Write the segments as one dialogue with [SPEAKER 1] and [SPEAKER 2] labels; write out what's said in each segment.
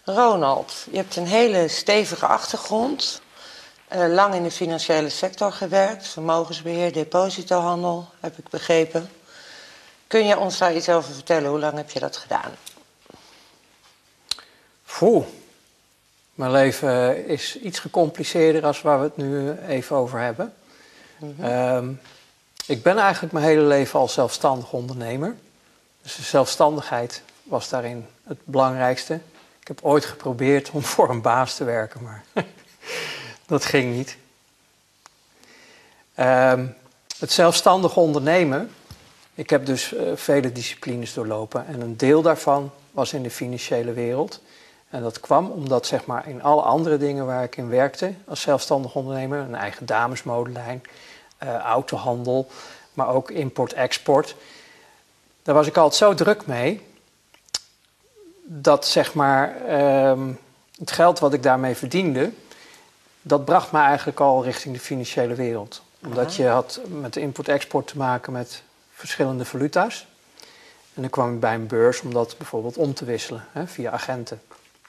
[SPEAKER 1] Ronald, je hebt een hele stevige achtergrond. Lang in de financiële sector gewerkt. Vermogensbeheer, depositohandel, heb ik begrepen. Kun je ons daar iets over vertellen? Hoe lang heb je dat gedaan?
[SPEAKER 2] Mijn leven is iets gecompliceerder dan waar we het nu even over hebben. Ik ben eigenlijk mijn hele leven al zelfstandig ondernemer. Dus de zelfstandigheid was daarin het belangrijkste. Ik heb ooit geprobeerd om voor een baas te werken, maar dat ging niet. Het zelfstandig ondernemen, ik heb dus vele disciplines doorlopen. En een deel daarvan was in de financiële wereld. En dat kwam omdat zeg maar, in alle andere dingen waar ik in werkte als zelfstandig ondernemer, een eigen damesmodelijn, autohandel, maar ook import-export. Daar was ik altijd zo druk mee dat zeg maar, het geld wat ik daarmee verdiende, dat bracht me eigenlijk al richting de financiële wereld. Omdat je had met de import-export te maken met verschillende valuta's. En dan kwam ik bij een beurs om dat bijvoorbeeld om te wisselen via agenten.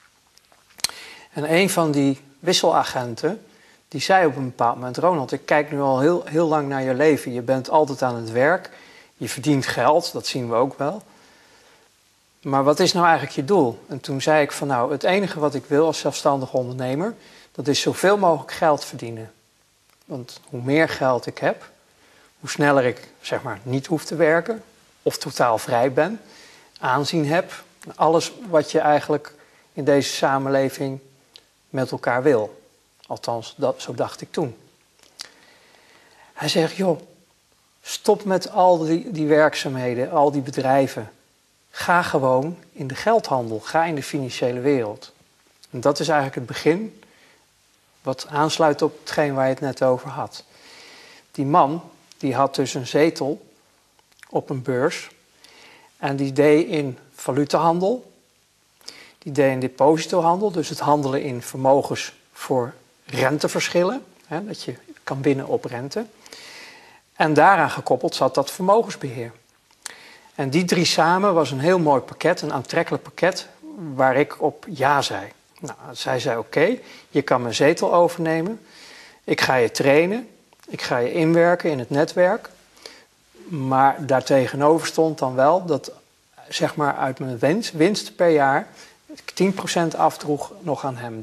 [SPEAKER 2] En een van die wisselagenten, die zei op een bepaald moment: Ronald, ik kijk nu al heel lang naar je leven. Je bent altijd aan het werk, je verdient geld, dat zien we ook wel. Maar wat is nou eigenlijk je doel? En toen zei ik van nou, het enige wat ik wil als zelfstandig ondernemer, dat is zoveel mogelijk geld verdienen. Want hoe meer geld ik heb, hoe sneller ik zeg maar niet hoef te werken of totaal vrij ben, aanzien heb. Alles wat je eigenlijk in deze samenleving met elkaar wil. Althans, zo dacht ik toen. Hij zegt, joh, stop met al die werkzaamheden, al die bedrijven. Ga gewoon in de geldhandel, ga in de financiële wereld. En dat is eigenlijk het begin, wat aansluit op hetgeen waar je het net over had. Die man, die had dus een zetel op een beurs. En die deed in valutahandel. Die deed in depositohandel, dus het handelen in vermogens voor renteverschillen. Hè, dat je kan winnen op rente. En daaraan gekoppeld zat dat vermogensbeheer. En die drie samen was een heel mooi pakket, een aantrekkelijk pakket, waar ik op ja zei. Nou, zij zei oké, je kan mijn zetel overnemen. Ik ga je trainen. Ik ga je inwerken in het netwerk. Maar daartegenover stond dan wel dat zeg maar uit mijn winst per jaar 10% afdroeg nog aan hem.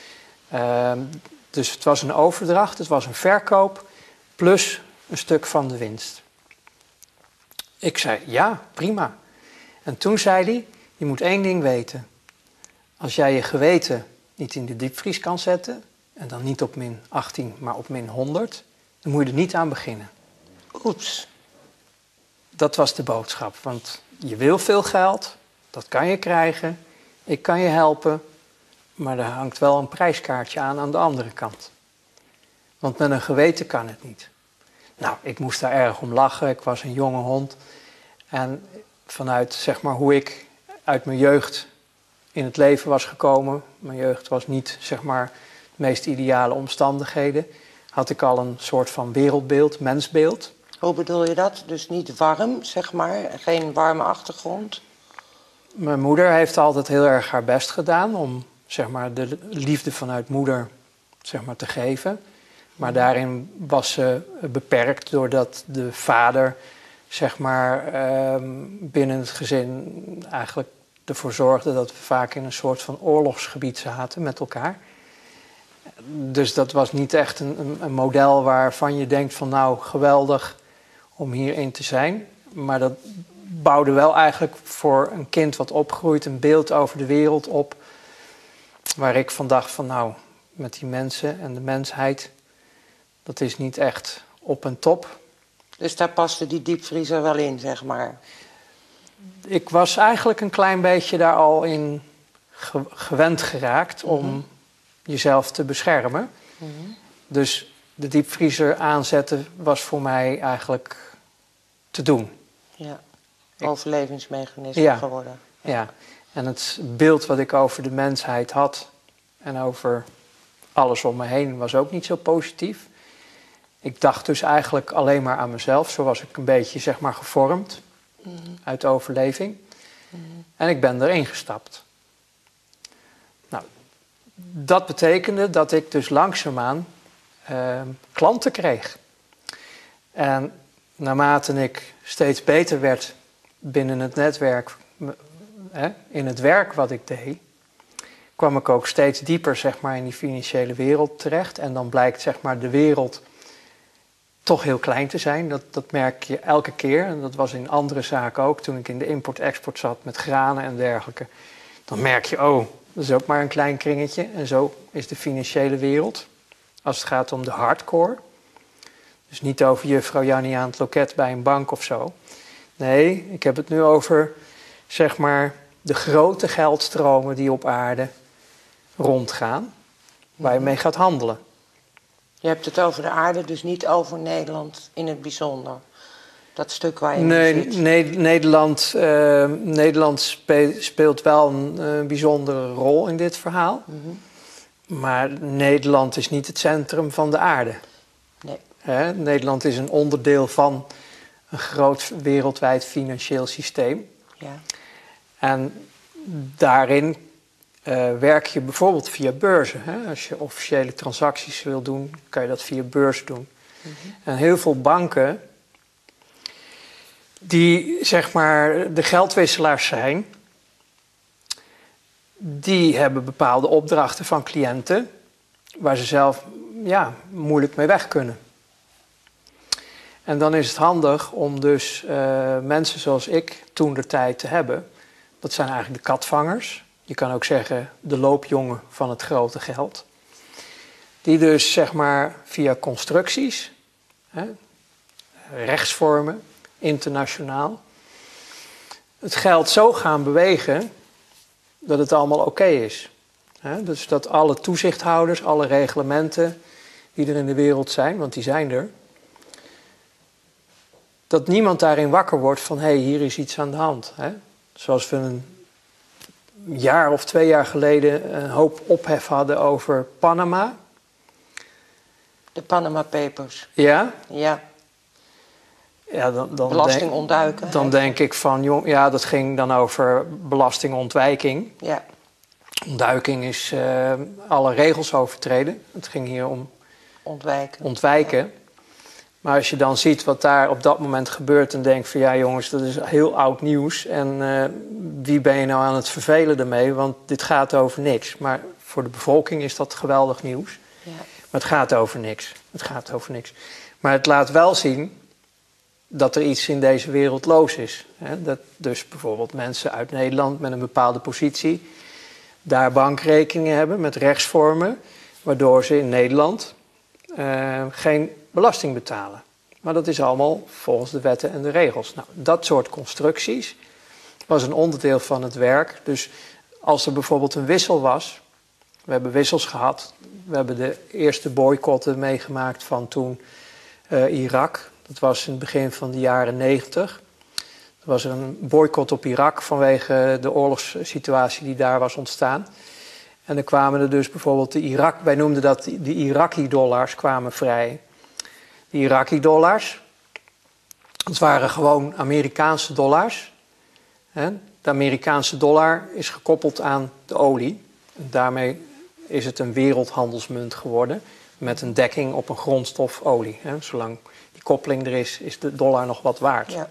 [SPEAKER 2] Dus het was een overdracht, het was een verkoop plus een stuk van de winst. Ik zei ja, prima. En toen zei hij, je moet één ding weten. Als jij je geweten niet in de diepvries kan zetten, en dan niet op min 18, maar op min 100, dan moet je er niet aan beginnen.
[SPEAKER 1] Oeps.
[SPEAKER 2] Dat was de boodschap, want je wil veel geld, dat kan je krijgen, ik kan je helpen, maar er hangt wel een prijskaartje aan de andere kant. Want met een geweten kan het niet. Nou, ik moest daar erg om lachen, ik was een jonge hond. En vanuit zeg maar hoe ik uit mijn jeugd in het leven was gekomen, mijn jeugd was niet zeg maar de meest ideale omstandigheden, had ik al een soort van wereldbeeld, mensbeeld.
[SPEAKER 1] Hoe bedoel je dat? Dus niet warm, zeg maar, geen warme achtergrond?
[SPEAKER 2] Mijn moeder heeft altijd heel erg haar best gedaan om zeg maar, de liefde vanuit moeder zeg maar, te geven. Maar daarin was ze beperkt doordat de vader zeg maar, binnen het gezin eigenlijk ervoor zorgde dat we vaak in een soort van oorlogsgebied zaten met elkaar. Dus dat was niet echt een model waarvan je denkt van nou geweldig om hierin te zijn. Maar dat bouwde wel eigenlijk voor een kind wat opgroeit een beeld over de wereld op. Waar ik van dacht van nou, met die mensen en de mensheid, dat is niet echt op en top.
[SPEAKER 1] Dus daar paste die diepvriezer wel in, zeg maar?
[SPEAKER 2] Ik was eigenlijk een klein beetje daar al in gewend geraakt om jezelf te beschermen. Dus de diepvriezer aanzetten was voor mij eigenlijk te doen.
[SPEAKER 1] Ja, overlevingsmechanisme geworden.
[SPEAKER 2] Ja, en het beeld wat ik over de mensheid had en over alles om me heen was ook niet zo positief. Ik dacht dus eigenlijk alleen maar aan mezelf. Zo was ik een beetje zeg maar gevormd uit overleving. En ik ben erin gestapt. dat betekende dat ik dus langzaamaan klanten kreeg. En naarmate ik steeds beter werd binnen het netwerk, in het werk wat ik deed, kwam ik ook steeds dieper zeg maar, in die financiële wereld terecht. En dan blijkt zeg maar, de wereld toch heel klein te zijn. Dat merk je elke keer. En dat was in andere zaken ook. Toen ik in de import-export zat met granen en dergelijke. Dan merk je, oh, dat is ook maar een klein kringetje. En zo is de financiële wereld. Als het gaat om de hardcore. Dus niet over juffrouw Jannie aan het loket bij een bank of zo. Nee, ik heb het nu over, zeg maar, de grote geldstromen die op aarde rondgaan. Waar je mee gaat handelen.
[SPEAKER 1] Je hebt het over de aarde, dus niet over Nederland in het bijzonder. Dat stuk waar je
[SPEAKER 2] nee,
[SPEAKER 1] zit.
[SPEAKER 2] Nederland speelt wel een bijzondere rol in dit verhaal. Maar Nederland is niet het centrum van de aarde.
[SPEAKER 1] Nee.
[SPEAKER 2] Nederland is een onderdeel van een groot wereldwijd financieel systeem.
[SPEAKER 1] Ja.
[SPEAKER 2] En daarin werk je bijvoorbeeld via beurzen. Als je officiële transacties wil doen, kan je dat via beurs doen. En heel veel banken die zeg maar de geldwisselaars zijn, die hebben bepaalde opdrachten van cliënten waar ze zelf moeilijk mee weg kunnen. En dan is het handig om dus mensen zoals ik toentertijd te hebben. Dat zijn eigenlijk de katvangers. Je kan ook zeggen de loopjongen van het grote geld. Die dus zeg maar via constructies, rechtsvormen, internationaal, het geld zo gaan bewegen dat het allemaal oké is. Dus dat alle toezichthouders, alle reglementen die er in de wereld zijn, want die zijn er, dat niemand daarin wakker wordt van hé, hier is iets aan de hand. Zoals we een jaar of 2 jaar geleden een hoop ophef hadden over Panama.
[SPEAKER 1] De Panama Papers.
[SPEAKER 2] Ja?
[SPEAKER 1] Ja.
[SPEAKER 2] Ja, dan
[SPEAKER 1] belastingontduiken.
[SPEAKER 2] Dan denk ik van, dat ging dan over belastingontwijking.
[SPEAKER 1] Ja.
[SPEAKER 2] Ontduiking is alle regels overtreden. Het ging hier om ontwijken. Ja. Maar als je dan ziet wat daar op dat moment gebeurt en denkt van ja jongens, dat is heel oud nieuws. En wie ben je nou aan het vervelen ermee? Want dit gaat over niks. Maar voor de bevolking is dat geweldig nieuws.
[SPEAKER 1] Ja.
[SPEAKER 2] Maar het gaat over niks. Maar het laat wel zien dat er iets in deze wereld los is. Dat dus bijvoorbeeld mensen uit Nederland met een bepaalde positie daar bankrekeningen hebben met rechtsvormen, waardoor ze in Nederland geen belasting betalen. Maar dat is allemaal volgens de wetten en de regels. Nou, dat soort constructies was een onderdeel van het werk. Dus als er bijvoorbeeld een wissel was, we hebben wissels gehad, we hebben de eerste boycotten meegemaakt van toen Irak. Dat was in het begin van de jaren 90. Er was er een boycott op Irak vanwege de oorlogssituatie die daar was ontstaan. En dan kwamen er dus bijvoorbeeld wij noemden dat de Iraki-dollars kwamen vrij. De Iraki-dollars, dat waren gewoon Amerikaanse dollars. De Amerikaanse dollar is gekoppeld aan de olie. En daarmee is het een wereldhandelsmunt geworden met een dekking op een grondstof olie. Zolang die koppeling er is de dollar nog wat waard.
[SPEAKER 1] Ja.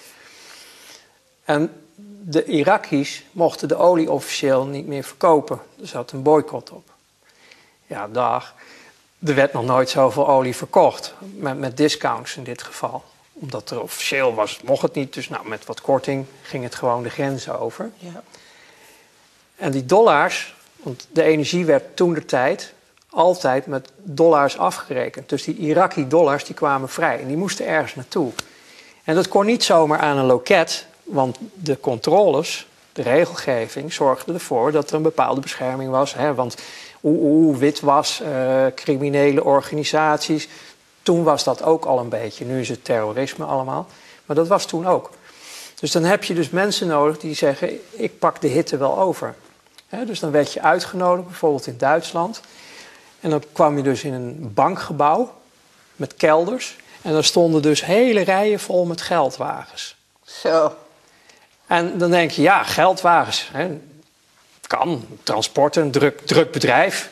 [SPEAKER 2] En de Iraki's mochten de olie officieel niet meer verkopen. Er zat een boycott op. Ja, er werd nog nooit zoveel olie verkocht. Met discounts in dit geval. Omdat er officieel was, mocht het niet. Dus met wat korting ging het gewoon de grenzen over.
[SPEAKER 1] Ja.
[SPEAKER 2] En die dollars, want de energie werd toentertijd altijd met dollars afgerekend. Dus die Iraki-dollars die kwamen vrij. En die moesten ergens naartoe. En dat kon niet zomaar aan een loket. Want de controles, de regelgeving, zorgde ervoor dat er een bepaalde bescherming was. Want witwas, criminele organisaties. Toen was dat ook al een beetje. Nu is het terrorisme allemaal. Maar dat was toen ook. Dus dan heb je dus mensen nodig die zeggen, ik pak de hitte wel over. Dus dan werd je uitgenodigd, bijvoorbeeld in Duitsland. En dan kwam je dus in een bankgebouw met kelders. En daar stonden dus hele rijen vol met geldwagens.
[SPEAKER 1] Zo.
[SPEAKER 2] En dan denk je, ja, geldwagens. Kan, transport, een druk bedrijf.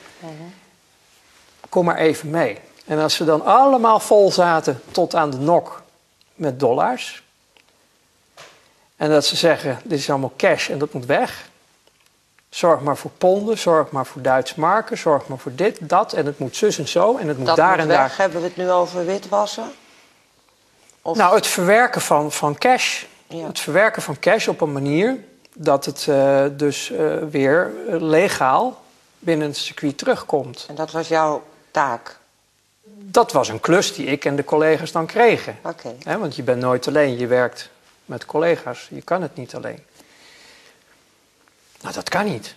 [SPEAKER 2] Kom maar even mee. En als ze dan allemaal vol zaten tot aan de nok met dollars. En dat ze zeggen, dit is allemaal cash en dat moet weg. Zorg maar voor ponden, zorg maar voor Duitse marken, zorg maar voor dit, dat. En het moet zus en zo en het moet
[SPEAKER 1] dat
[SPEAKER 2] daar
[SPEAKER 1] moet
[SPEAKER 2] en
[SPEAKER 1] weg.
[SPEAKER 2] daar.
[SPEAKER 1] Hebben we het nu over witwassen? Of...
[SPEAKER 2] Nou, het verwerken van cash.
[SPEAKER 1] Ja.
[SPEAKER 2] Het verwerken van cash op een manier dat het weer legaal binnen het circuit terugkomt.
[SPEAKER 1] En dat was jouw taak?
[SPEAKER 2] Dat was een klus die ik en de collega's dan kregen.
[SPEAKER 1] Oké.
[SPEAKER 2] Want je bent nooit alleen, je werkt met collega's. Je kan het niet alleen. Nou, dat kan niet.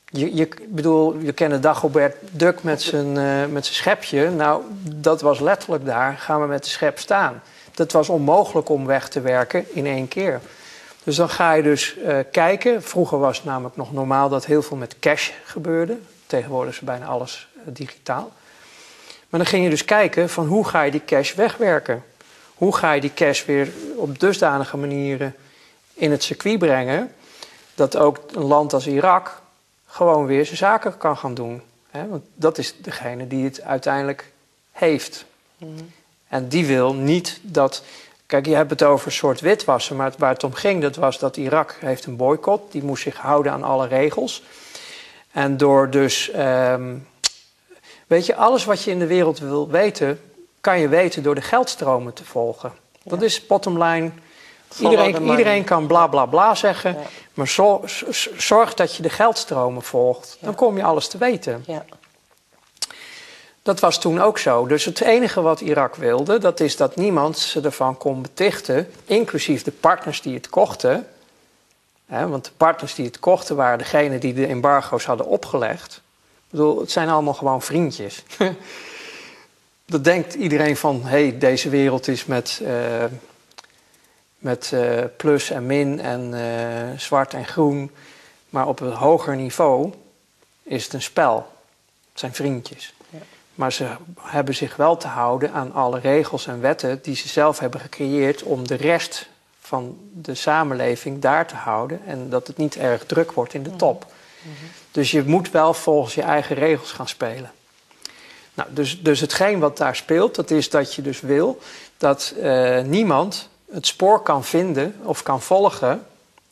[SPEAKER 2] Je kent Dagobert Duck met zijn schepje. Nou, dat was letterlijk daar. Gaan we met de schep staan. Dat was onmogelijk om weg te werken in 1 keer. Dus dan ga je dus kijken. Vroeger was het namelijk nog normaal dat heel veel met cash gebeurde. Tegenwoordig is bijna alles digitaal. Maar dan ging je dus kijken van hoe ga je die cash wegwerken? Hoe ga je die cash weer op dusdanige manieren in het circuit brengen... dat ook een land als Irak gewoon weer zijn zaken kan gaan doen. Want dat is degene die het uiteindelijk heeft. En die wil niet dat... Kijk, je hebt het over een soort witwassen, maar waar het om ging... dat was dat Irak heeft een boycott. Die moest zich houden aan alle regels. En door dus... weet je, alles wat je in de wereld wil weten... kan je weten door de geldstromen te volgen. Ja. Dat is bottom line... Iedereen kan bla bla bla zeggen, maar zorg dat je de geldstromen volgt. Dan kom je alles te weten.
[SPEAKER 1] Ja.
[SPEAKER 2] Dat was toen ook zo. Dus het enige wat Irak wilde, dat is dat niemand ze ervan kon betichten, inclusief de partners die het kochten. Want de partners die het kochten waren degenen die de embargo's hadden opgelegd. Ik bedoel, het zijn allemaal gewoon vriendjes. Dat denkt iedereen van, hé, deze wereld is met plus en min en zwart en groen. Maar op een hoger niveau is het een spel. Het zijn vriendjes. Ja. Maar ze hebben zich wel te houden aan alle regels en wetten... die ze zelf hebben gecreëerd om de rest van de samenleving daar te houden... en dat het niet erg druk wordt in de top. Dus je moet wel volgens je eigen regels gaan spelen. Nou, dus hetgeen wat daar speelt, dat is dat je dus wil... dat niemand... het spoor kan vinden of kan volgen.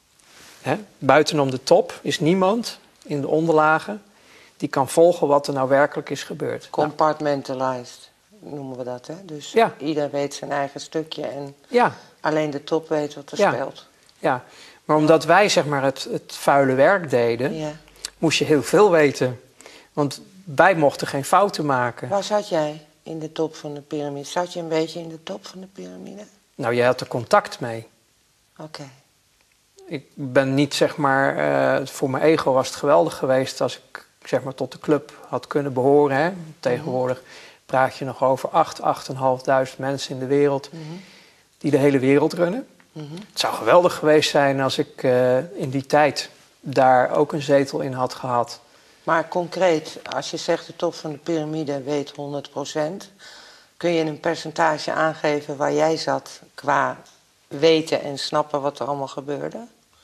[SPEAKER 2] Buitenom de top is niemand in de onderlagen die kan volgen wat er nou werkelijk is gebeurd.
[SPEAKER 1] Compartmentalized noemen we dat, hè? Dus ieder weet zijn eigen stukje en alleen de top weet wat er speelt. Ja,
[SPEAKER 2] maar omdat wij zeg maar het vuile werk deden, moest je heel veel weten. Want wij mochten geen fouten maken.
[SPEAKER 1] Waar zat jij in de top van de piramide? Zat je een beetje in de top van de piramide?
[SPEAKER 2] Nou, jij had er contact mee.
[SPEAKER 1] Oké.
[SPEAKER 2] Ik ben niet, zeg maar... voor mijn ego was het geweldig geweest... als ik, zeg maar, tot de club had kunnen behoren. Hè. Tegenwoordig praat je nog over 8.500 mensen in de wereld... die de hele wereld runnen. Het zou geweldig geweest zijn als ik in die tijd... daar ook een zetel in had gehad.
[SPEAKER 1] Maar concreet, als je zegt de top van de piramide weet 100%... kun je een percentage aangeven waar jij zat qua weten en snappen wat er allemaal gebeurde?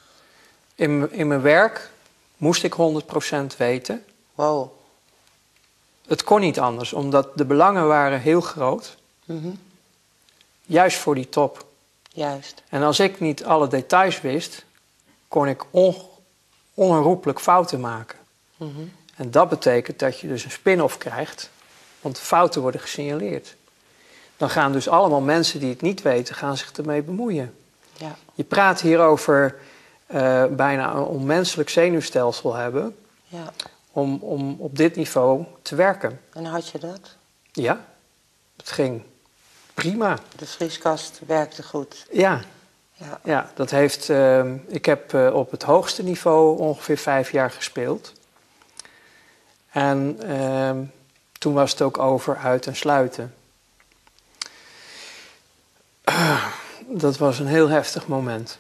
[SPEAKER 2] In mijn werk moest ik 100% weten.
[SPEAKER 1] Wow.
[SPEAKER 2] Het kon niet anders, omdat de belangen waren heel groot. Juist voor die top.
[SPEAKER 1] Juist.
[SPEAKER 2] En als ik niet alle details wist, kon ik onherroepelijk fouten maken. En dat betekent dat je dus een spin-off krijgt, want de fouten worden gesignaleerd. Dan gaan dus allemaal mensen die het niet weten, gaan zich ermee bemoeien. Ja. Je praat hier over bijna een onmenselijk zenuwstelsel hebben... om op dit niveau te werken.
[SPEAKER 1] En had je dat?
[SPEAKER 2] Ja, het ging prima.
[SPEAKER 1] De vrieskast werkte goed?
[SPEAKER 2] Ja, dat heeft... ik heb op het hoogste niveau ongeveer 5 jaar gespeeld. En toen was het ook over, uit en sluiten. Dat was een heel heftig moment.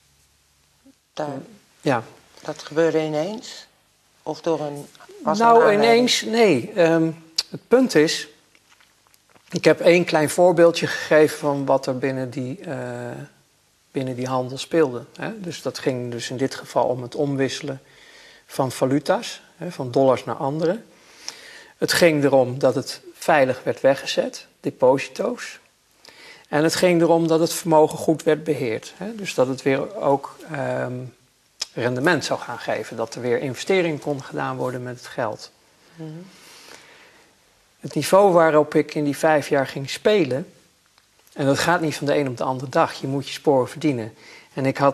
[SPEAKER 2] Ja.
[SPEAKER 1] Dat gebeurde ineens? Of door een...
[SPEAKER 2] ineens, nee. Het punt is... Ik heb 1 klein voorbeeldje gegeven van wat er binnen die handel speelde. Hè? Dus dat ging dus in dit geval om het omwisselen van valuta's, van dollars naar andere. Het ging erom dat het veilig werd weggezet, deposito's. En het ging erom dat het vermogen goed werd beheerd. Dus dat het weer ook rendement zou gaan geven. Dat er weer investeringen kon gedaan worden met het geld. Mm-hmm. Het niveau waarop ik in die 5 jaar ging spelen... en dat gaat niet van de een op de andere dag. Je moet je sporen verdienen. En ik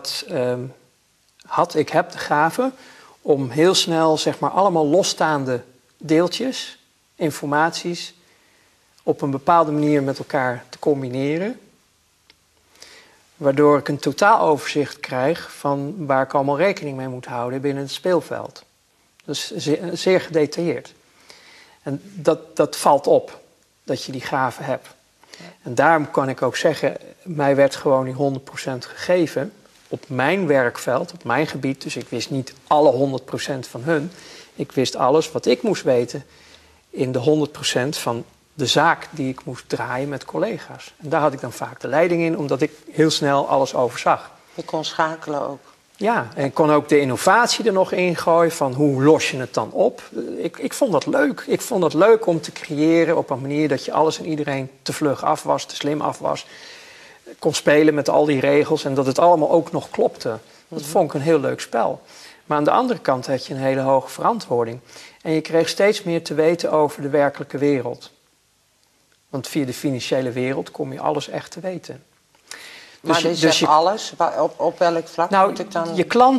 [SPEAKER 2] heb de gave om heel snel zeg maar allemaal losstaande deeltjes, informaties, op een bepaalde manier met elkaar te combineren. Waardoor ik een totaaloverzicht krijg van waar ik allemaal rekening mee moet houden binnen het speelveld. Dus zeer gedetailleerd. En dat valt op, dat je die gave hebt. En daarom kan ik ook zeggen, mij werd gewoon die 100% gegeven op mijn werkveld, op mijn gebied. Dus ik wist niet alle 100% van hun. Ik wist alles wat ik moest weten in de 100% van de zaak die ik moest draaien met collega's. En daar had ik dan vaak de leiding in, omdat ik heel snel alles overzag.
[SPEAKER 1] Je kon schakelen ook.
[SPEAKER 2] Ja, en ik kon ook de innovatie er nog in gooien van hoe los je het dan op. Ik vond dat leuk. Ik vond dat leuk om te creëren op een manier dat je alles en iedereen te vlug af was, te slim af was. Kon spelen met al die regels en dat het allemaal ook nog klopte. Dat vond ik een heel leuk spel. Maar aan de andere kant had je een hele hoge verantwoording. En je kreeg steeds meer te weten over de werkelijke wereld. Want via de financiële wereld kom je alles echt te weten.
[SPEAKER 1] Maar alles? Op welk vlak moet ik dan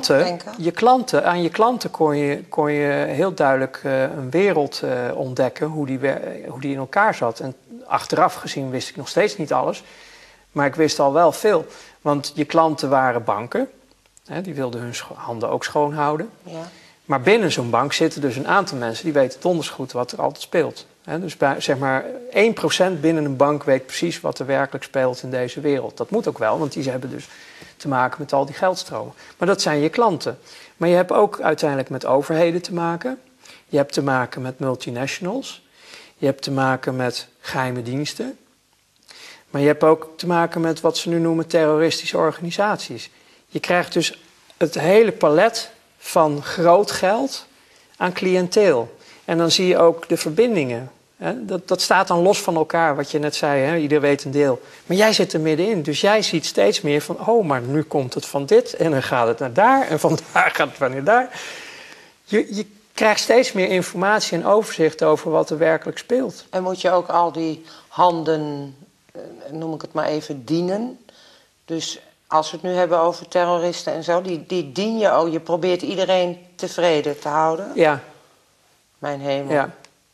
[SPEAKER 1] denken?
[SPEAKER 2] Aan je klanten kon je heel duidelijk een wereld ontdekken, hoe die in elkaar zat. En achteraf gezien wist ik nog steeds niet alles. Maar ik wist al wel veel. Want je klanten waren banken. Die wilden hun handen ook schoon houden. Ja. Maar binnen zo'n bank zitten dus een aantal mensen die weten donders goed wat er altijd speelt. Dus zeg maar 1% binnen een bank weet precies wat er werkelijk speelt in deze wereld. Dat moet ook wel, want die hebben dus te maken met al die geldstromen. Maar dat zijn je klanten. Maar je hebt ook uiteindelijk met overheden te maken. Je hebt te maken met multinationals. Je hebt te maken met geheime diensten. Maar je hebt ook te maken met wat ze nu noemen terroristische organisaties. Je krijgt dus het hele palet van groot geld aan cliënteel. En dan zie je ook de verbindingen. Dat staat dan los van elkaar, wat je net zei. Ieder weet een deel. Maar jij zit er middenin. Dus jij ziet steeds meer van, oh, maar nu komt het van dit. En dan gaat het naar daar. En van daar gaat het naar daar. Je krijgt steeds meer informatie en overzicht over wat er werkelijk speelt.
[SPEAKER 1] En moet je ook al die handen, noem ik het maar even, dienen? Dus als we het nu hebben over terroristen en zo, die dien je ook. Je probeert iedereen tevreden te houden.
[SPEAKER 2] Ja.
[SPEAKER 1] Mijn hemel.
[SPEAKER 2] Ja.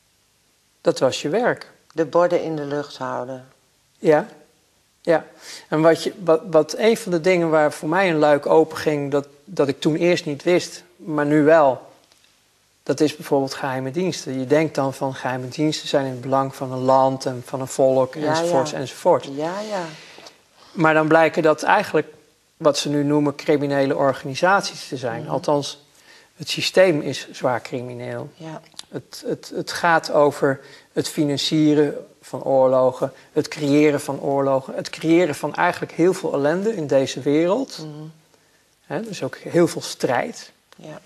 [SPEAKER 2] Dat was je werk.
[SPEAKER 1] De borden in de lucht houden.
[SPEAKER 2] Ja. Ja. En wat een van de dingen waar voor mij een luik open ging, dat ik toen eerst niet wist, maar nu wel, dat is bijvoorbeeld geheime diensten. Je denkt dan van geheime diensten zijn in het belang van een land en van een volk, enzovoort, enzovoort.
[SPEAKER 1] Ja, ja.
[SPEAKER 2] Maar dan blijken dat eigenlijk wat ze nu noemen criminele organisaties te zijn. Althans, het systeem is zwaar crimineel. Ja. Het gaat over het financieren van oorlogen, het creëren van oorlogen, het creëren van eigenlijk heel veel ellende in deze wereld. Dus ook heel veel strijd. Ja.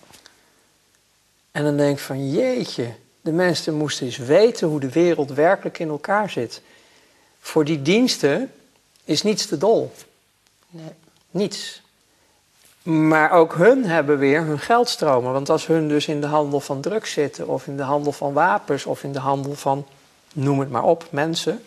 [SPEAKER 2] En dan denk ik van jeetje, de mensen moesten eens weten hoe de wereld werkelijk in elkaar zit. Voor die diensten is niets te dol. Nee. Niets. Maar ook hun hebben weer hun geldstromen. Want als hun dus in de handel van drugs zitten, of in de handel van wapens, of in de handel van, noem het maar op, mensen.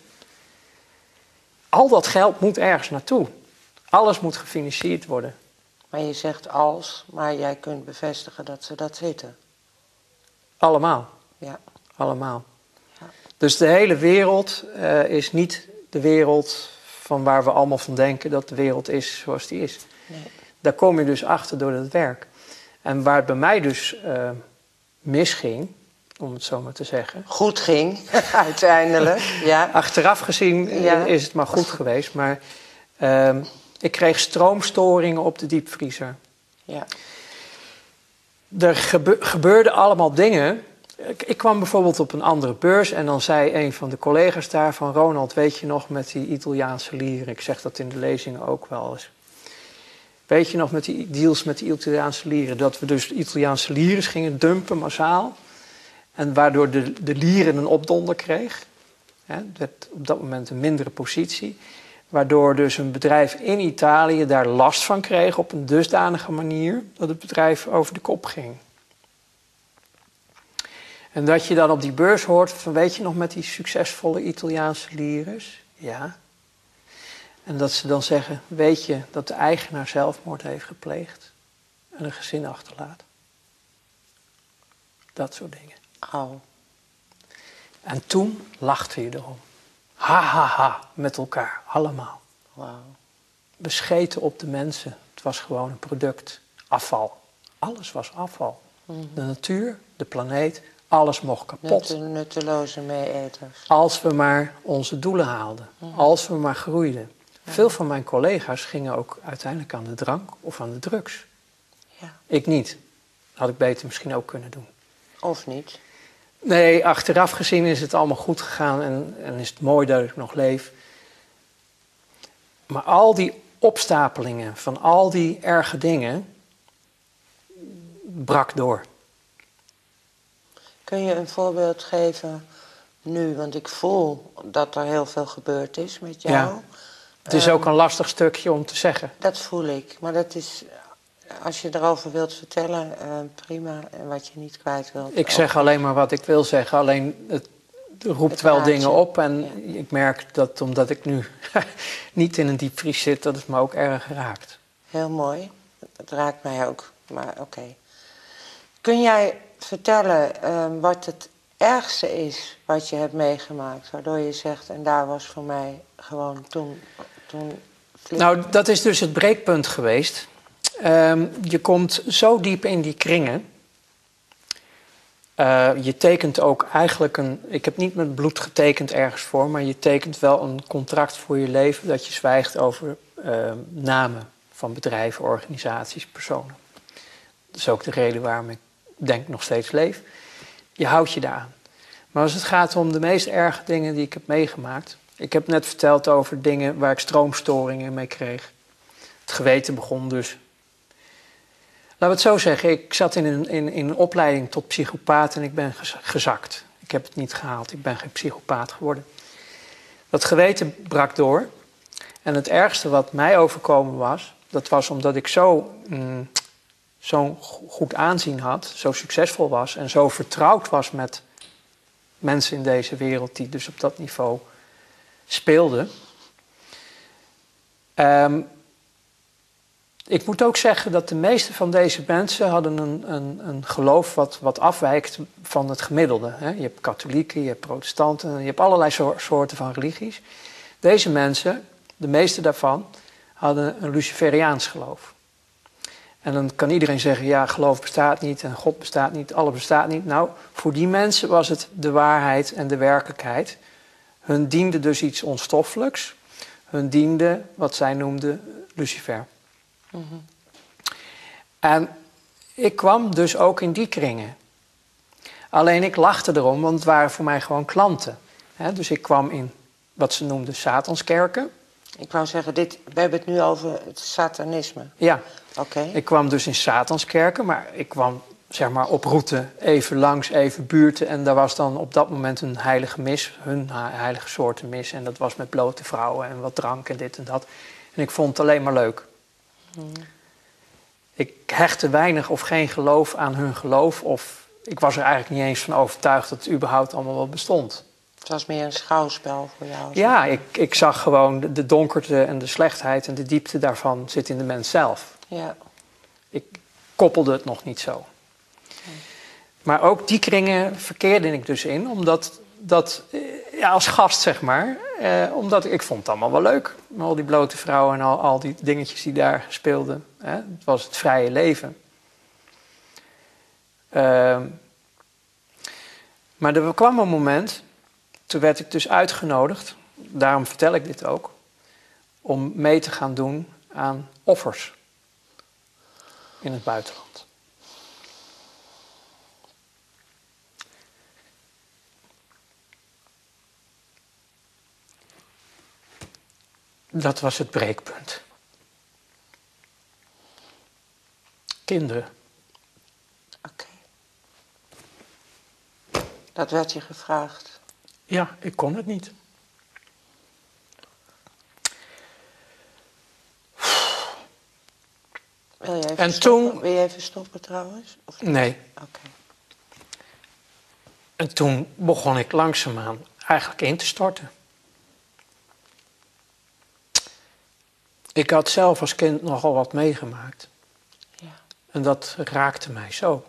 [SPEAKER 2] Al dat geld moet ergens naartoe. Alles moet gefinancierd worden.
[SPEAKER 1] Maar je zegt als, maar jij kunt bevestigen dat ze dat weten.
[SPEAKER 2] Allemaal. Ja. Allemaal. Ja. Dus de hele wereld is niet de wereld van waar we allemaal van denken dat de wereld is zoals die is. Nee. Daar kom je dus achter door het werk. En waar het bij mij dus misging, om het zo maar te zeggen.
[SPEAKER 1] Goed ging, uiteindelijk. Ja.
[SPEAKER 2] Achteraf gezien is het maar goed geweest. Maar ik kreeg stroomstoringen op de diepvriezer. Ja. Er gebeurden allemaal dingen. Ik kwam bijvoorbeeld op een andere beurs en dan zei een van de collega's daar van Ronald, weet je nog met die Italiaanse lieren? Ik zeg dat in de lezingen ook wel eens. Weet je nog met die deals met de Italiaanse lieren? Dat we dus de Italiaanse lieren gingen dumpen massaal. En waardoor de lieren een opdonder kreeg. Het werd op dat moment een mindere positie. Waardoor dus een bedrijf in Italië daar last van kreeg op een dusdanige manier dat het bedrijf over de kop ging. En dat je dan op die beurs hoort van, weet je nog met die succesvolle Italiaanse lires? Ja. En dat ze dan zeggen, weet je dat de eigenaar zelfmoord heeft gepleegd en een gezin achterlaat. Dat soort dingen.
[SPEAKER 1] Oh.
[SPEAKER 2] En toen lachte je erom. Ha, ha, ha, met elkaar, allemaal.
[SPEAKER 1] Wauw.
[SPEAKER 2] Bescheten op de mensen. Het was gewoon een product. Afval. Alles was afval. De natuur, de planeet, alles mocht kapot.
[SPEAKER 1] Nutteloze mee-eters.
[SPEAKER 2] Als we maar onze doelen haalden. Als we maar groeiden. Veel van mijn collega's gingen ook uiteindelijk aan de drank of aan de drugs.
[SPEAKER 1] Ja.
[SPEAKER 2] Ik niet. Had ik beter misschien ook kunnen doen.
[SPEAKER 1] Of niet?
[SPEAKER 2] Nee, achteraf gezien is het allemaal goed gegaan en is het mooi dat ik nog leef. Maar al die opstapelingen van al die erge dingen brak door.
[SPEAKER 1] Kun je een voorbeeld geven nu? Want ik voel dat er heel veel gebeurd is met jou.
[SPEAKER 2] Ja. Het is ook een lastig stukje om te zeggen.
[SPEAKER 1] Dat voel ik. Maar dat is, als je erover wilt vertellen, prima. En wat je niet kwijt wilt.
[SPEAKER 2] Ik zeg alleen maar wat ik wil zeggen. Alleen het roept wel dingen op. En ik merk dat omdat ik nu niet in een diepvries zit, dat het me ook erg raakt.
[SPEAKER 1] Heel mooi. Het raakt mij ook. Maar oké. Kun jij vertellen wat het ergste is wat je hebt meegemaakt? Waardoor je zegt, en daar was voor mij gewoon toen
[SPEAKER 2] Nou, dat is dus het breekpunt geweest. Je komt zo diep in die kringen. Je tekent ook eigenlijk ik heb niet met bloed getekend ergens voor, maar je tekent wel een contract voor je leven dat je zwijgt over namen van bedrijven, organisaties, personen. Dat is ook de reden waarom ik denk nog steeds leef. Je houdt je daaraan. Maar als het gaat om de meest erge dingen die ik heb meegemaakt. Ik heb net verteld over dingen waar ik stroomstoringen mee kreeg. Het geweten begon dus. Laten we het zo zeggen, ik zat in een opleiding tot psychopaat en ik ben gezakt. Ik heb het niet gehaald, ik ben geen psychopaat geworden. Dat geweten brak door. En het ergste wat mij overkomen was, dat was omdat ik zo'n goed aanzien had, zo succesvol was en zo vertrouwd was met mensen in deze wereld die dus op dat niveau speelden. Ik moet ook zeggen dat de meeste van deze mensen hadden een geloof wat afwijkt van het gemiddelde. Hè? Je hebt katholieken, je hebt protestanten, je hebt allerlei soorten van religies. Deze mensen, de meeste daarvan, hadden een Luciferiaans geloof. En dan kan iedereen zeggen, ja, geloof bestaat niet en God bestaat niet, alles bestaat niet. Nou, voor die mensen was het de waarheid en de werkelijkheid. Hun diende dus iets onstoffelijks. Hun diende wat zij noemden Lucifer. Mm-hmm. En ik kwam dus ook in die kringen. Alleen ik lachte erom, want het waren voor mij gewoon klanten. Dus ik kwam in wat ze noemden Satanskerken.
[SPEAKER 1] Ik wou zeggen, we hebben het nu over het satanisme.
[SPEAKER 2] Ja,
[SPEAKER 1] okay.
[SPEAKER 2] Ik kwam dus in Satanskerken, maar ik kwam zeg maar op route even langs, even buurten. En daar was dan op dat moment een heilige mis, hun heilige soorten mis. En dat was met blote vrouwen en wat drank en dit en dat. En ik vond het alleen maar leuk. Ik hechtte weinig of geen geloof aan hun geloof. Of ik was er eigenlijk niet eens van overtuigd dat het überhaupt allemaal wel bestond.
[SPEAKER 1] Het was meer een schouwspel voor jou?
[SPEAKER 2] Ja, ik zag gewoon de donkerte en de slechtheid en de diepte daarvan zit in de mens zelf.
[SPEAKER 1] Ja.
[SPEAKER 2] Ik koppelde het nog niet zo. Maar ook die kringen verkeerde ik dus in, omdat als gast zeg maar, omdat ik vond het allemaal wel leuk. Al die blote vrouwen en al die dingetjes die daar speelden. Het was het vrije leven. Maar er kwam een moment, toen werd ik dus uitgenodigd, daarom vertel ik dit ook, om mee te gaan doen aan offers in het buitenland. Dat was het breekpunt. Kinderen.
[SPEAKER 1] Oké. Dat werd je gevraagd.
[SPEAKER 2] Ja, ik kon het niet.
[SPEAKER 1] Wil je even
[SPEAKER 2] En
[SPEAKER 1] stoppen?
[SPEAKER 2] toen...
[SPEAKER 1] Wil je even stoppen trouwens? Of niet?
[SPEAKER 2] Nee.
[SPEAKER 1] Oké.
[SPEAKER 2] En toen begon ik langzaamaan eigenlijk in te storten. Ik had zelf als kind nogal wat meegemaakt.
[SPEAKER 1] Ja.
[SPEAKER 2] En dat raakte mij zo.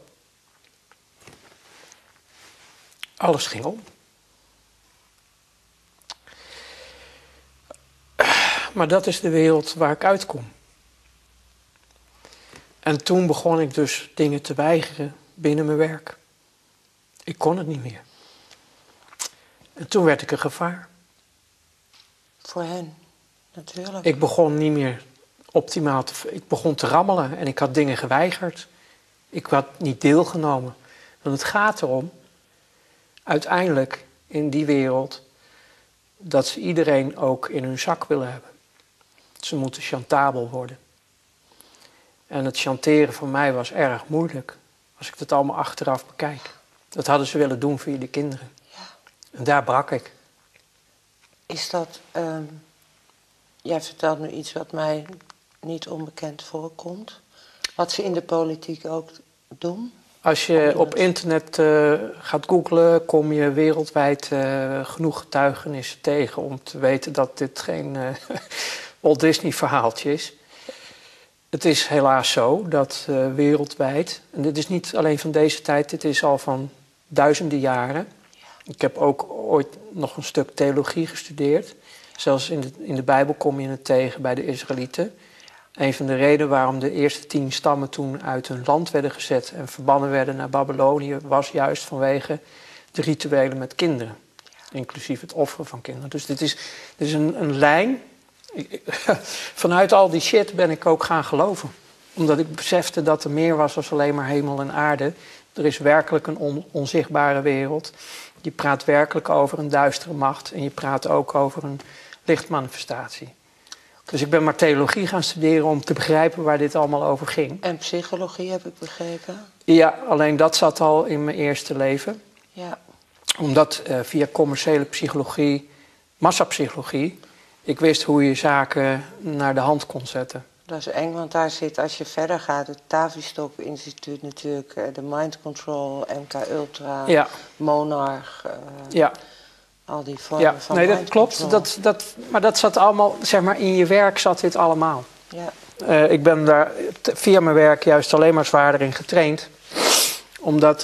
[SPEAKER 2] Alles ging om. Maar dat is de wereld waar ik uitkom. En toen begon ik dus dingen te weigeren binnen mijn werk. Ik kon het niet meer. En toen werd ik een gevaar.
[SPEAKER 1] Voor hen, natuurlijk.
[SPEAKER 2] Ik begon niet meer optimaal ik begon te rammelen en ik had dingen geweigerd. Ik had niet deelgenomen. Want het gaat erom, uiteindelijk in die wereld, dat ze iedereen ook in hun zak willen hebben. Ze moeten chantabel worden. En het chanteren van mij was erg moeilijk, als ik het allemaal achteraf bekijk. Dat hadden ze willen doen via de kinderen.
[SPEAKER 1] Ja.
[SPEAKER 2] En daar brak ik.
[SPEAKER 1] Is dat... jij vertelt nu iets wat mij niet onbekend voorkomt. Wat ze in de politiek ook doen.
[SPEAKER 2] Als je op internet gaat googlen, kom je wereldwijd genoeg getuigenissen tegen om te weten dat dit geen Walt Disney verhaaltje is. Het is helaas zo dat wereldwijd, en dit is niet alleen van deze tijd, dit is al van duizenden jaren. Ik heb ook ooit nog een stuk theologie gestudeerd. Zelfs in de Bijbel kom je het tegen bij de Israëlieten. Een van de redenen waarom de eerste 10 stammen toen uit hun land werden gezet en verbannen werden naar Babylonië, was juist vanwege de rituelen met kinderen. Inclusief het offeren van kinderen. Dus dit is een lijn. Vanuit al die shit ben ik ook gaan geloven. Omdat ik besefte dat er meer was dan alleen maar hemel en aarde. Er is werkelijk een onzichtbare wereld. Je praat werkelijk over een duistere macht. En je praat ook over een lichtmanifestatie. Dus ik ben maar theologie gaan studeren om te begrijpen waar dit allemaal over ging.
[SPEAKER 1] En psychologie heb ik begrepen.
[SPEAKER 2] Ja, alleen dat zat al in mijn eerste leven.
[SPEAKER 1] Ja.
[SPEAKER 2] Omdat via commerciële psychologie, massapsychologie, ik wist hoe je zaken naar de hand kon zetten.
[SPEAKER 1] Dat is eng, want daar zit, als je verder gaat, het Tavistock Instituut natuurlijk, de Mind Control, MK Ultra,
[SPEAKER 2] Ja.
[SPEAKER 1] Monarch,
[SPEAKER 2] Ja.
[SPEAKER 1] al die vormen van
[SPEAKER 2] Nee, dat
[SPEAKER 1] mind
[SPEAKER 2] klopt.
[SPEAKER 1] control.
[SPEAKER 2] Maar dat zat allemaal, zeg maar, in je werk zat dit allemaal.
[SPEAKER 1] Ja.
[SPEAKER 2] Ik ben daar via mijn werk juist alleen maar zwaarder in getraind. Omdat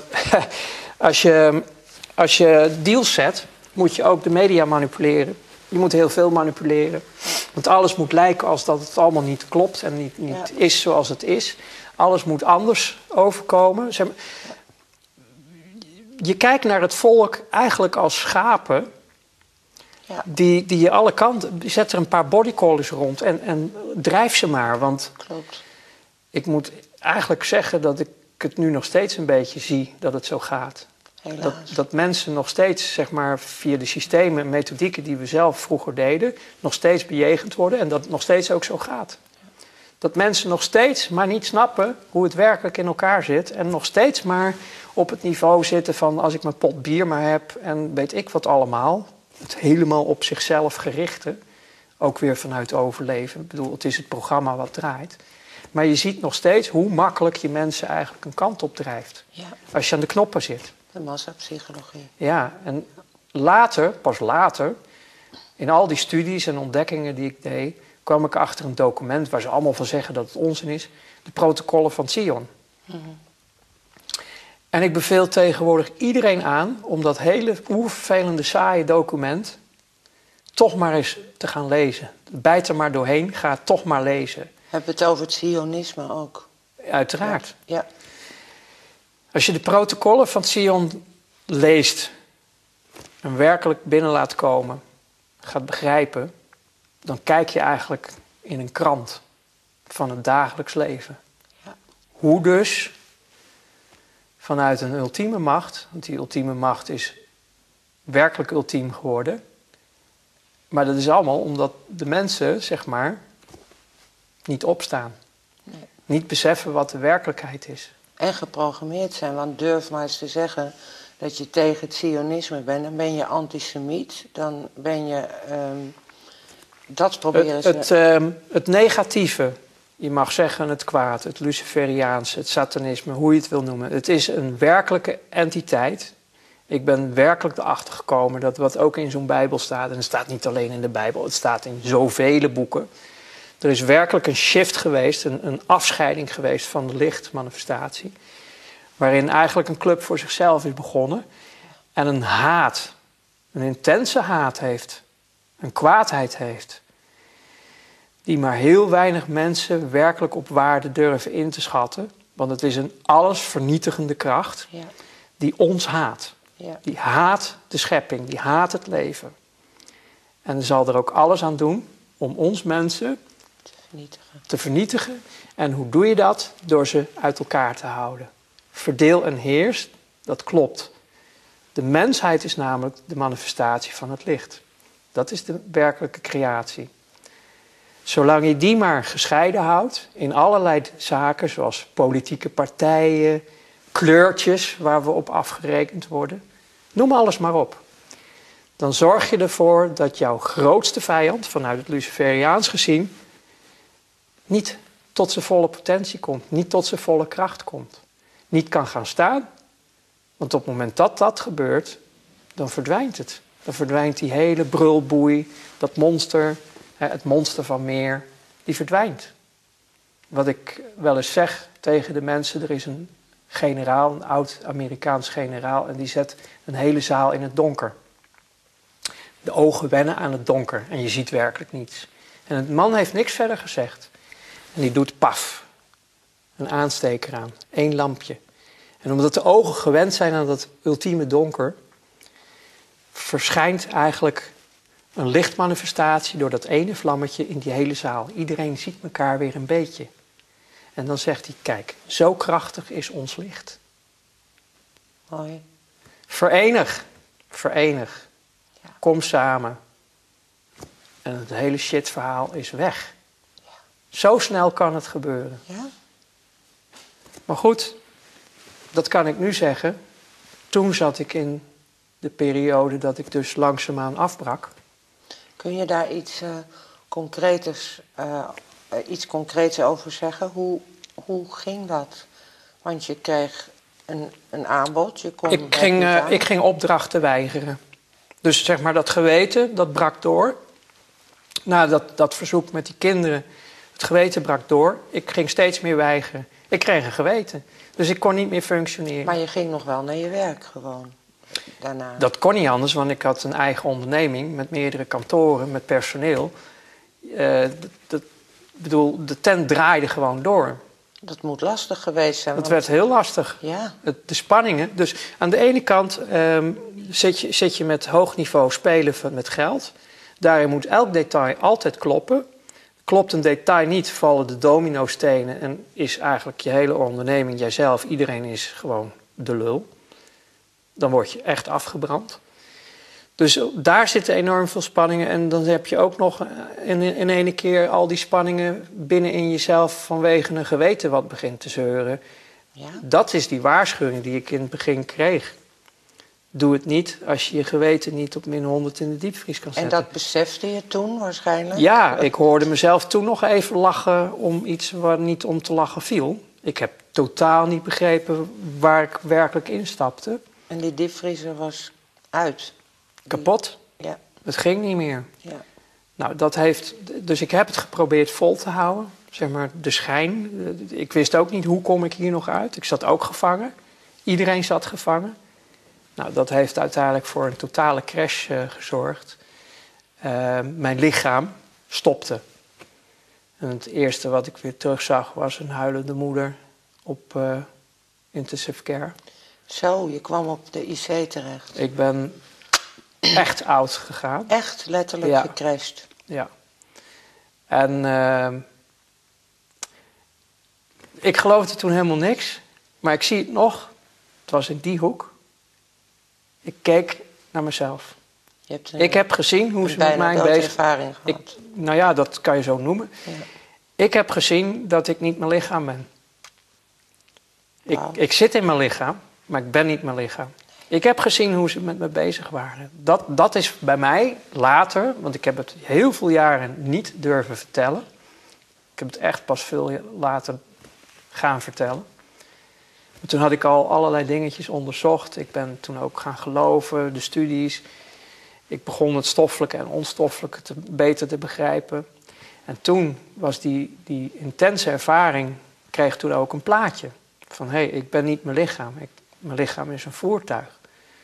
[SPEAKER 2] als je deals zet, moet je ook de media manipuleren. Je moet heel veel manipuleren. Want alles moet lijken als dat het allemaal niet klopt en niet is zoals het is. Alles moet anders overkomen. Zeg maar, je kijkt naar het volk eigenlijk als schapen.
[SPEAKER 1] Ja.
[SPEAKER 2] Die je alle kanten... Zet er een paar bodycollars rond en drijf ze maar. Want
[SPEAKER 1] Klopt.
[SPEAKER 2] ik moet eigenlijk zeggen dat ik het nu nog steeds een beetje zie dat het zo gaat. Dat mensen nog steeds, zeg maar, via de systemen en methodieken die we zelf vroeger deden, nog steeds bejegend worden en dat het nog steeds ook zo gaat. Dat mensen nog steeds maar niet snappen hoe het werkelijk in elkaar zit en nog steeds maar op het niveau zitten van als ik mijn pot bier maar heb en weet ik wat allemaal. Het helemaal op zichzelf gerichte, ook weer vanuit overleven. Ik bedoel, het is het programma wat draait. Maar je ziet nog steeds hoe makkelijk je mensen eigenlijk een kant op drijft.
[SPEAKER 1] Ja.
[SPEAKER 2] Als je aan de knoppen zit.
[SPEAKER 1] De massapsychologie.
[SPEAKER 2] Ja, en later, pas later, in al die studies en ontdekkingen die ik deed, kwam ik achter een document waar ze allemaal van zeggen dat het onzin is. De protocollen van Zion.
[SPEAKER 1] Mm-hmm.
[SPEAKER 2] En ik beveel tegenwoordig iedereen aan om dat hele oervervelende, saaie document toch maar eens te gaan lezen. Bijt er maar doorheen, ga het toch maar lezen.
[SPEAKER 1] Hebben we het over het Zionisme ook?
[SPEAKER 2] Uiteraard.
[SPEAKER 1] Ja.
[SPEAKER 2] Als je de protocollen van Zion leest en werkelijk binnen laat komen, gaat begrijpen, dan kijk je eigenlijk in een krant van het dagelijks leven.
[SPEAKER 1] Ja.
[SPEAKER 2] Hoe dus vanuit een ultieme macht, want die ultieme macht is werkelijk ultiem geworden, maar dat is allemaal omdat de mensen, zeg maar, niet opstaan.
[SPEAKER 1] Nee.
[SPEAKER 2] Niet beseffen wat de werkelijkheid is.
[SPEAKER 1] En geprogrammeerd zijn, want durf maar eens te zeggen dat je tegen het sionisme bent. Dan ben je antisemiet, dan ben je... dat proberen ze...
[SPEAKER 2] Het negatieve, je mag zeggen het kwaad, het Luciferiaanse, het satanisme, hoe je het wil noemen. Het is een werkelijke entiteit. Ik ben werkelijk erachter gekomen dat wat ook in zo'n Bijbel staat, en het staat niet alleen in de Bijbel, het staat in zoveel boeken. Er is werkelijk een shift geweest, een afscheiding geweest van de lichtmanifestatie. Waarin eigenlijk een club voor zichzelf is begonnen. En een haat, een intense haat heeft. Een kwaadheid heeft. Die maar heel weinig mensen werkelijk op waarde durven in te schatten. Want het is een allesvernietigende kracht die ons haat. Ja. Die haat de schepping, die haat het leven. En zal er ook alles aan doen om ons mensen te vernietigen. En hoe doe je dat? Door ze uit elkaar te houden. Verdeel en heers, dat klopt. De mensheid is namelijk de manifestatie van het licht. Dat is de werkelijke creatie. Zolang je die maar gescheiden houdt in allerlei zaken, zoals politieke partijen, kleurtjes waar we op afgerekend worden, noem alles maar op. Dan zorg je ervoor dat jouw grootste vijand, vanuit het Luciferiaans gezien, niet tot zijn volle potentie komt, niet tot zijn volle kracht komt. Niet kan gaan staan, want op het moment dat dat gebeurt, dan verdwijnt het. Dan verdwijnt die hele brulboei, dat monster, het monster van meer, die verdwijnt. Wat ik wel eens zeg tegen de mensen, er is een generaal, een oud-Amerikaans generaal, en die zet een hele zaal in het donker. De ogen wennen aan het donker en je ziet werkelijk niets. En het man heeft niks verder gezegd. En die doet paf, een aansteker aan, 1 lampje. En omdat de ogen gewend zijn aan dat ultieme donker, verschijnt eigenlijk een lichtmanifestatie door dat ene vlammetje in die hele zaal. Iedereen ziet elkaar weer een beetje. En dan zegt hij, kijk, zo krachtig is ons licht.
[SPEAKER 1] Mooi.
[SPEAKER 2] Verenig. Ja. Kom samen. En het hele shitverhaal is weg. Ja. Zo snel kan het gebeuren.
[SPEAKER 1] Ja.
[SPEAKER 2] Maar goed, dat kan ik nu zeggen. Toen zat ik in de periode dat ik dus langzaamaan afbrak.
[SPEAKER 1] Kun je daar iets concreets over zeggen? Hoe ging dat? Want je kreeg een aanbod.
[SPEAKER 2] Ik ging opdrachten weigeren. Dus zeg maar dat geweten, dat brak door. Na dat verzoek met die kinderen, het geweten brak door. Ik ging steeds meer weigeren. Ik kreeg een geweten. Dus ik kon niet meer functioneren.
[SPEAKER 1] Maar je ging nog wel naar je werk gewoon daarna?
[SPEAKER 2] Dat kon niet anders, want ik had een eigen onderneming met meerdere kantoren, met personeel. De tent draaide gewoon door.
[SPEAKER 1] Dat moet lastig geweest zijn.
[SPEAKER 2] Dat werd heel lastig.
[SPEAKER 1] Ja.
[SPEAKER 2] De spanningen. Dus aan de ene kant zit je met hoog niveau spelen met geld. Daarin moet elk detail altijd kloppen. Klopt een detail niet, vallen de dominostenen en is eigenlijk je hele onderneming, jijzelf, iedereen is gewoon de lul. Dan word je echt afgebrand. Dus daar zitten enorm veel spanningen. En dan heb je ook nog in ene keer al die spanningen binnenin jezelf vanwege een geweten wat begint te zeuren. Ja. Dat is die waarschuwing die ik in het begin kreeg. Doe het niet als je je geweten niet op -100 in de diepvries kan zetten.
[SPEAKER 1] En dat besefte je toen waarschijnlijk?
[SPEAKER 2] Ja, ik hoorde mezelf toen nog even lachen om iets waar niet om te lachen viel. Ik heb totaal niet begrepen waar ik werkelijk instapte.
[SPEAKER 1] En die diepvriezer was uit?
[SPEAKER 2] Kapot.
[SPEAKER 1] Ja.
[SPEAKER 2] Het ging niet meer.
[SPEAKER 1] Ja.
[SPEAKER 2] Nou, dus ik heb het geprobeerd vol te houden. Zeg maar de schijn. Ik wist ook niet hoe kom ik hier nog uit. Ik zat ook gevangen. Iedereen zat gevangen. Nou, dat heeft uiteindelijk voor een totale crash gezorgd. Mijn lichaam stopte. En het eerste wat ik weer terugzag was een huilende moeder op intensive care.
[SPEAKER 1] Zo, je kwam op de IC terecht.
[SPEAKER 2] Ik ben echt oud gegaan.
[SPEAKER 1] Echt letterlijk gecrashed.
[SPEAKER 2] Ja. En ik geloofde toen helemaal niks. Maar ik zie het nog. Het was in die hoek. Ik keek naar mezelf. Ik heb gezien hoe ze met mij bezig
[SPEAKER 1] ervaring gehad.
[SPEAKER 2] Nou ja, dat kan je zo noemen. Ja. Ik heb gezien dat ik niet mijn lichaam ben.
[SPEAKER 1] Wauw.
[SPEAKER 2] Ik zit in mijn lichaam, maar ik ben niet mijn lichaam. Ik heb gezien hoe ze met me bezig waren. Dat is bij mij later, want ik heb het heel veel jaren niet durven vertellen. Ik heb het echt pas veel later gaan vertellen. Maar toen had ik al allerlei dingetjes onderzocht. Ik ben toen ook gaan geloven, de studies. Ik begon het stoffelijke en onstoffelijke beter te begrijpen. En toen was die intense ervaring, kreeg toen ook een plaatje. Van hé, ik ben niet mijn lichaam. Mijn lichaam is een voertuig.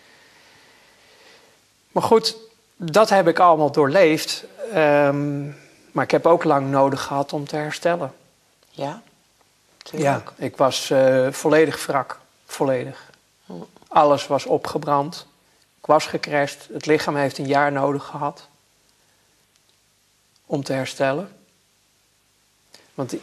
[SPEAKER 2] Maar goed, dat heb ik allemaal doorleefd. Maar ik heb ook lang nodig gehad om te herstellen.
[SPEAKER 1] Ja? Tuurlijk.
[SPEAKER 2] Ja, ik was volledig wrak. Volledig. Alles was opgebrand. Ik was gecrashed. Het lichaam heeft een jaar nodig gehad om te herstellen. Want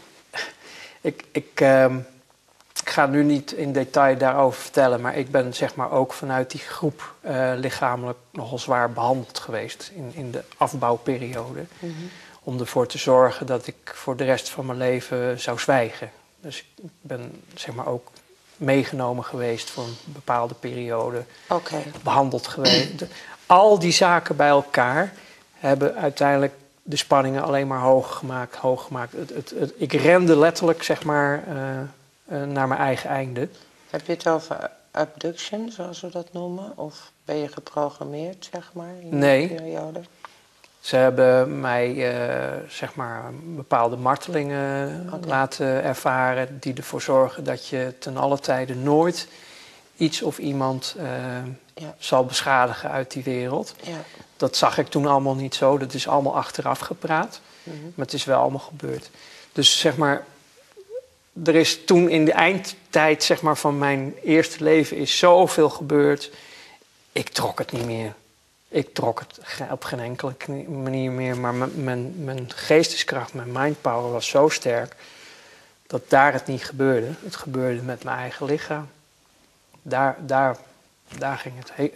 [SPEAKER 2] ik ga nu niet in detail daarover vertellen, maar ik ben zeg maar ook vanuit die groep lichamelijk nogal zwaar behandeld geweest in de afbouwperiode.
[SPEAKER 1] Mm-hmm.
[SPEAKER 2] Om ervoor te zorgen dat ik voor de rest van mijn leven zou zwijgen. Dus ik ben zeg maar ook meegenomen geweest voor een bepaalde periode.
[SPEAKER 1] Oké.
[SPEAKER 2] Behandeld geweest. Al die zaken bij elkaar hebben uiteindelijk de spanningen alleen maar hoog gemaakt. Ik rende letterlijk zeg maar naar mijn eigen einde.
[SPEAKER 1] Heb je het over abduction, zoals we dat noemen? Of ben je geprogrammeerd, zeg maar, in die periode?
[SPEAKER 2] Ze hebben mij zeg maar bepaalde martelingen laten ervaren die ervoor zorgen dat je ten alle tijde nooit iets of iemand zal beschadigen uit die wereld.
[SPEAKER 1] Ja.
[SPEAKER 2] Dat zag ik toen allemaal niet zo. Dat is allemaal achteraf gepraat.
[SPEAKER 1] Mm-hmm.
[SPEAKER 2] Maar het is wel allemaal gebeurd. Dus zeg maar, er is toen in de eindtijd zeg maar, van mijn eerste leven is zoveel gebeurd. Ik trok het niet meer. Ik trok het op geen enkele manier meer. Maar mijn geesteskracht, mijn mindpower was zo sterk dat daar het niet gebeurde. Het gebeurde met mijn eigen lichaam. Daar ging het.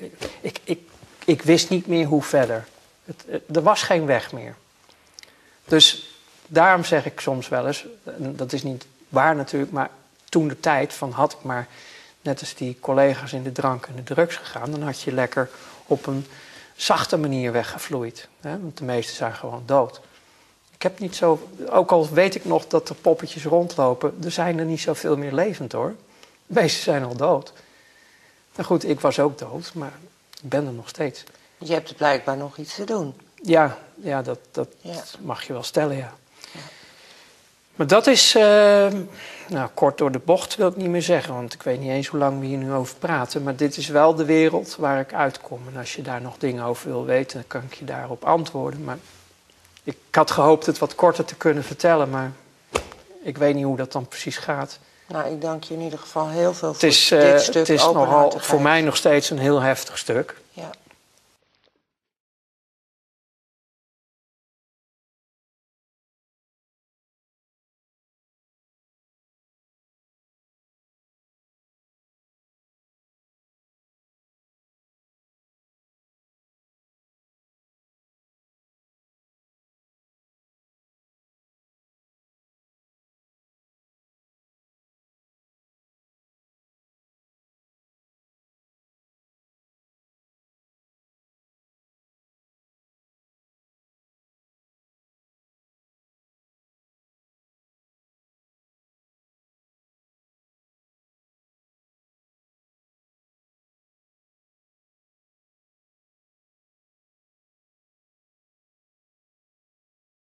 [SPEAKER 2] Ik wist niet meer hoe verder. Er was geen weg meer. Dus daarom zeg ik soms wel eens, dat is niet waar natuurlijk, maar toen de tijd van had ik maar net als die collega's in de drank en de drugs gegaan, dan had je lekker op een zachte manier weggevloeid. Hè? Want de meesten zijn gewoon dood. Ik heb niet zo, ook al weet ik nog dat er poppetjes rondlopen, er zijn er niet zoveel meer levend hoor. De meesten zijn al dood. Nou goed, ik was ook dood, maar ik ben er nog steeds.
[SPEAKER 1] Je hebt blijkbaar nog iets te doen.
[SPEAKER 2] Ja, dat mag je wel stellen, ja. Maar dat is, kort door de bocht wil ik niet meer zeggen, want ik weet niet eens hoe lang we hier nu over praten. Maar dit is wel de wereld waar ik uitkom. En als je daar nog dingen over wil weten, dan kan ik je daarop antwoorden. Maar ik had gehoopt het wat korter te kunnen vertellen, maar ik weet niet hoe dat dan precies gaat.
[SPEAKER 1] Nou, ik dank je in ieder geval heel veel voor
[SPEAKER 2] dit stuk. Het is nogal voor mij nog steeds een heel heftig stuk.
[SPEAKER 1] Ja.